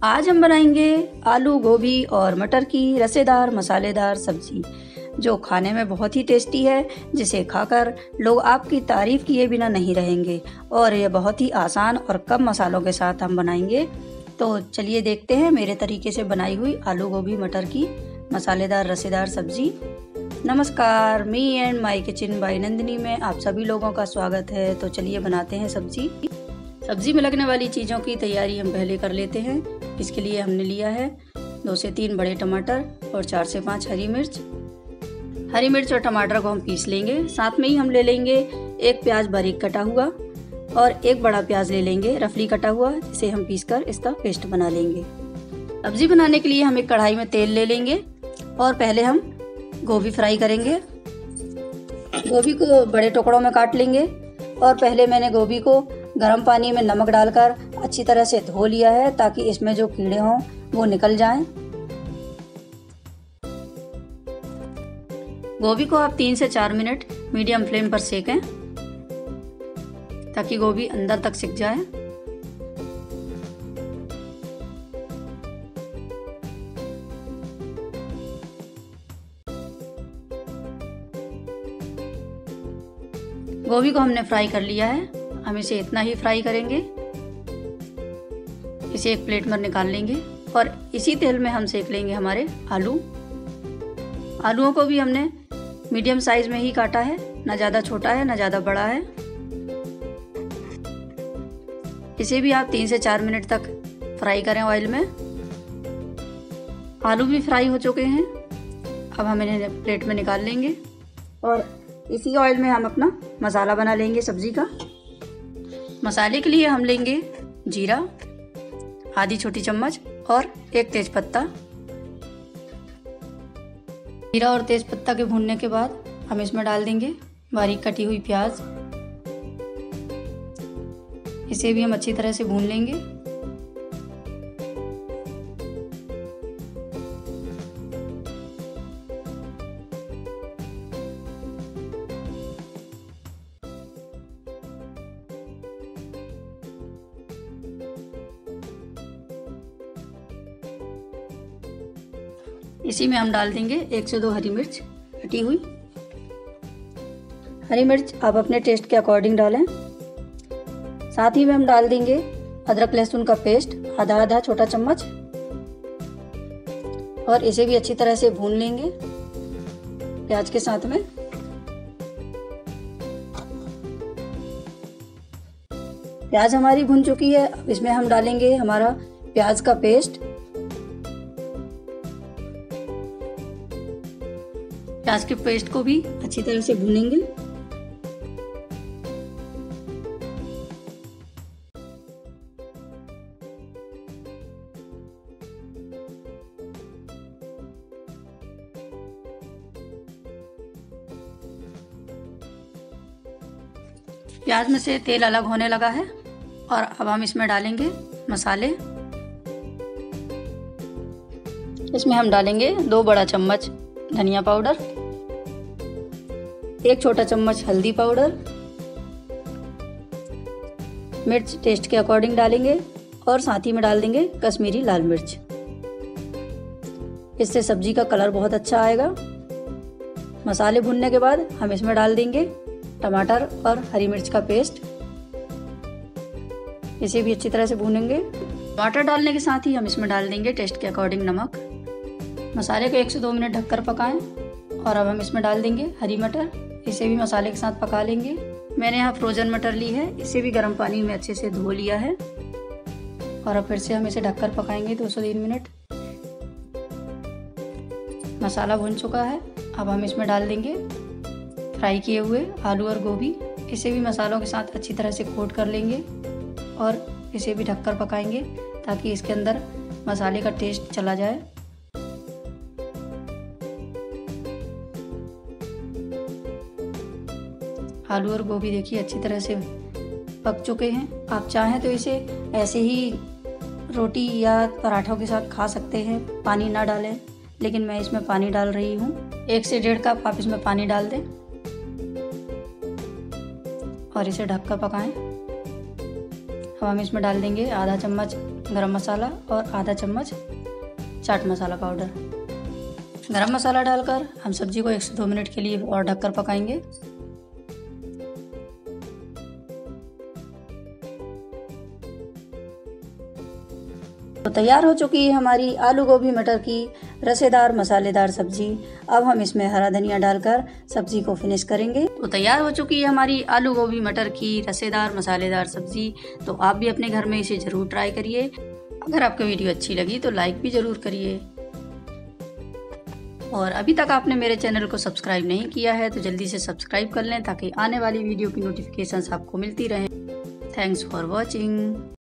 आज हम बनाएंगे आलू गोभी और मटर की रसेदार मसालेदार सब्जी जो खाने में बहुत ही टेस्टी है, जिसे खाकर लोग आपकी तारीफ किए बिना नहीं रहेंगे। और ये बहुत ही आसान और कम मसालों के साथ हम बनाएंगे। तो चलिए देखते हैं मेरे तरीके से बनाई हुई आलू गोभी मटर की मसालेदार रसेदार सब्जी। नमस्कार, me and my kitchen by Nandini में आप सभी लोगों का स्वागत है। तो चलिए बनाते हैं सब्जी में लगने वाली चीज़ों की तैयारी हम पहले कर लेते हैं। इसके लिए हमने लिया है 2 से 3 बड़े टमाटर और 4 से 5 हरी मिर्च और टमाटर को हम पीस लेंगे। साथ में ही हम ले लेंगे 1 प्याज बारीक कटा हुआ और 1 बड़ा प्याज ले लेंगे रफली कटा हुआ, जिसे हम पीसकर इसका पेस्ट बना लेंगे। सब्जी बनाने के लिए हम एक कढ़ाई में तेल ले लेंगे और पहले हम गोभी फ्राई करेंगे। गोभी को बड़े टुकड़ों में काट लेंगे और पहले मैंने गोभी को गर्म पानी में नमक डालकर अच्छी तरह से धो लिया है, ताकि इसमें जो कीड़े हों वो निकल जाएं। गोभी को आप 3 से 4 मिनट मीडियम फ्लेम पर सेकें, ताकि गोभी अंदर तक सिक जाए। गोभी को हमने फ्राई कर लिया है, हम इसे इतना ही फ्राई करेंगे। इसे एक प्लेट में निकाल लेंगे और इसी तेल में हम सेक लेंगे हमारे आलूओं को भी हमने मीडियम साइज में ही काटा है, ना ज़्यादा छोटा है ना ज़्यादा बड़ा है। इसे भी आप 3 से 4 मिनट तक फ्राई करें ऑयल में। आलू भी फ्राई हो चुके हैं, अब हम इन्हें प्लेट में निकाल लेंगे और इसी ऑयल में हम अपना मसाला बना लेंगे सब्जी का। मसाले के लिए हम लेंगे जीरा आधी छोटी चम्मच और 1 तेजपत्ता। जीरा और तेजपत्ता के भूनने के बाद हम इसमें डाल देंगे बारीक कटी हुई प्याज। इसे भी हम अच्छी तरह से भून लेंगे। इसी में हम डाल देंगे 1 से 2 हरी मिर्च कटी हुई। हरी मिर्च आप अपने टेस्ट के अकॉर्डिंग डालें। साथ ही में हम डाल देंगे अदरक लहसुन का पेस्ट आधा छोटा चम्मच और इसे भी अच्छी तरह से भून लेंगे प्याज के साथ में। प्याज हमारी भून चुकी है, अब इसमें हम डालेंगे हमारा प्याज का पेस्ट। प्याज के पेस्ट को भी अच्छी तरह से भूनेंगे। प्याज में से तेल अलग होने लगा है और अब हम इसमें डालेंगे मसाले। इसमें हम डालेंगे 2 बड़ा चम्मच धनिया पाउडर, 1 छोटा चम्मच हल्दी पाउडर, मिर्च टेस्ट के अकॉर्डिंग डालेंगे और साथ ही में डाल देंगे कश्मीरी लाल मिर्च। इससे सब्जी का कलर बहुत अच्छा आएगा। मसाले भुनने के बाद हम इसमें डाल देंगे टमाटर और हरी मिर्च का पेस्ट। इसे भी अच्छी तरह से भूनेंगे। टमाटर डालने के साथ ही हम इसमें डाल देंगे टेस्ट के अकॉर्डिंग नमक। मसाले को 1 से 2 मिनट ढककर पकाएं और अब हम इसमें डाल देंगे हरी मटर। इसे भी मसाले के साथ पका लेंगे। मैंने यहाँ फ्रोजन मटर ली है, इसे भी गर्म पानी में अच्छे से धो लिया है और अब फिर से हम इसे ढककर पकाएंगे 2 से 3 मिनट। मसाला भुन चुका है, अब हम इसमें डाल देंगे फ्राई किए हुए आलू और गोभी। इसे भी मसालों के साथ अच्छी तरह से कोट कर लेंगे और इसे भी ढककर पकाएंगे, ताकि इसके अंदर मसाले का टेस्ट चला जाए। आलू और गोभी देखिए अच्छी तरह से पक चुके हैं। आप चाहें तो इसे ऐसे ही रोटी या पराठों के साथ खा सकते हैं, पानी ना डालें, लेकिन मैं इसमें पानी डाल रही हूँ। 1 से 1.5 कप आप इसमें पानी डाल दें और इसे ढककर पकाएं। अब हम इसमें डाल देंगे आधा चम्मच गरम मसाला और आधा चम्मच चाट मसाला पाउडर। गरम मसाला डालकर हम सब्जी को 1 से 2 मिनट के लिए और ढककर पकाएंगे। तो तैयार हो चुकी है हमारी आलू गोभी मटर की रसेदार मसालेदार सब्जी। अब हम इसमें हरा धनिया डालकर सब्जी को फिनिश करेंगे। तो तैयार हो चुकी है हमारी आलू गोभी मटर की रसेदार मसालेदार सब्जी। तो आप भी अपने घर में इसे ज़रूर ट्राई करिए। अगर आपको वीडियो अच्छी लगी तो लाइक भी ज़रूर करिए, और अभी तक आपने मेरे चैनल को सब्सक्राइब नहीं किया है तो जल्दी से सब्सक्राइब कर लें ताकि आने वाली वीडियो की नोटिफिकेशंस आपको मिलती रहें। Thanks for watching.